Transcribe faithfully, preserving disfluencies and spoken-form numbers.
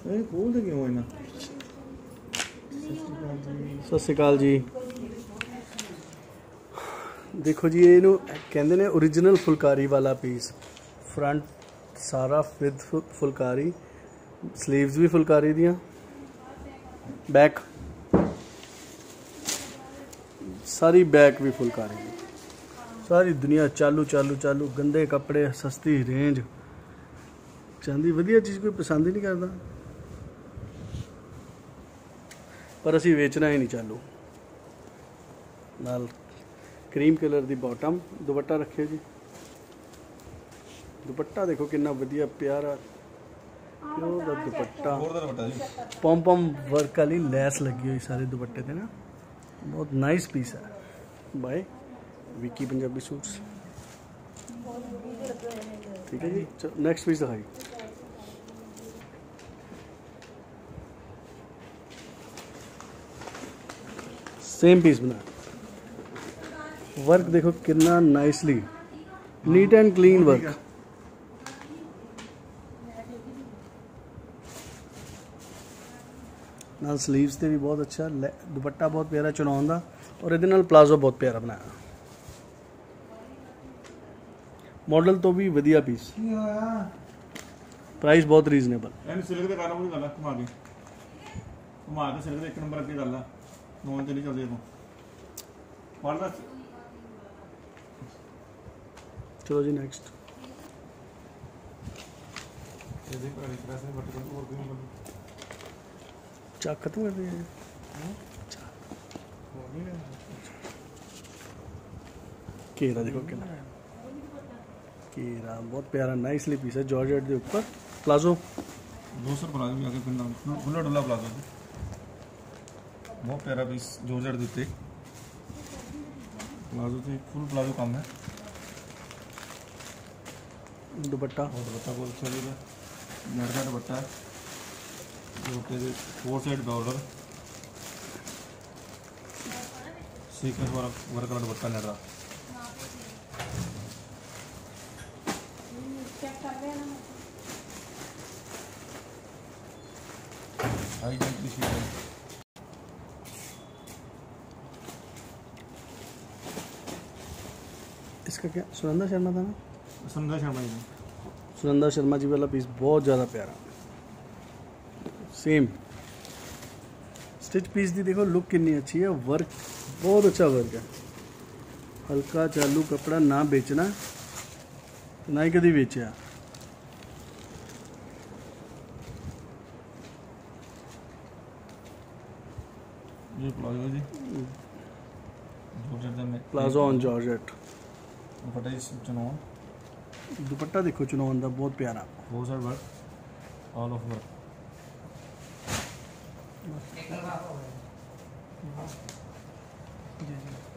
ਇਹ ਖੋਲਦੇ ਕਿਉਂ ਇਹਨਾਂ? ਸਤਿ ਸ਼੍ਰੀ ਅਕਾਲ ਜੀ। देखो जी, ये कहते हैं ओरिजिनल फुलकारी वाला पीस। फ्रंट सारा विद फुलकारी, स्लीव्स भी फुलकारी दियाँ, बैक सारी बैक भी फुलकारी दी। सारी दुनिया चालू चालू चालू गंदे कपड़े, सस्ती रेंज, चाहती वधिया चीज़ कोई पसंद ही नहीं करता, पर असी वेचना ही नहीं चालू। नाल क्रीम कलर दी बॉटम, दुपट्टा रखे जी। दुपट्टा देखो कितना वधिया प्यारा दुपट्टा, पॉम पॉम वर्क वाली लैस लगी हुई सारे दुपट्टे थे ना, बहुत नाइस पीस है बाय विकी पंजाबी सूट्स। ठीक है जी, नेक्स्ट पीस दिखाई। सेम पीस बना, वर्क देखो कितना nicely, neat and clean work. नाल स्लीव्स ते भी बहुत अच्छा, दुपट्टा बहुत प्यारा चुनाव दा, और इहदे नाल प्लाजो बहुत प्यारा बनाया। मॉडल तो भी वधिया पीस, प्राइस बहुत रीजनेबल। एंड सिल्क दे काला कोई गल घुमा के घुमा के सिल्क दे एक नंबर अगे गल नॉन ते नहीं चलदे को पढ़दा। चलो जी नेक्स्ट। चाक खत्म कर दिया केरा, देखो कितना केरा, बहुत प्यारा नाइसली पीस है, जॉर्जेट के ऊपर प्लाजो। दो सौ प्लाजो भी आगे पिंदा खुला डुला प्लाजो, बहुत प्यारा पीस जॉर्जेट के उत्ते प्लाजो से फुल प्लाजो काम है। दुपट्टा और दुपट्टा बहुत अच्छा लगा, नेट का दुपट्टा, दुपट्टे के four side border, sequence work work वाला दुपट्टा नेट का। हाई जेंटली शीट, इसका क्या सुनंदा शर्मा था ना? सुनंदा शर्मा जी, सुनंदा शर्मा जी वाला पीस बहुत ज़्यादा प्यारा, सेम स्टिच पीस दी। देखो लुक कितनी अच्छी है, वर्क बहुत अच्छा वर्क है, हल्का चालू कपड़ा, ना बेचना ना ही कभी बेचा। ये प्लाजो जी, जॉर्जेट में प्लाजो ऑन जॉर्जेट। दुपट्टा इस चुनाव, दुपट्टा देखो चुनाव अंदर बहुत प्यारा, four side work, all of work. जी जी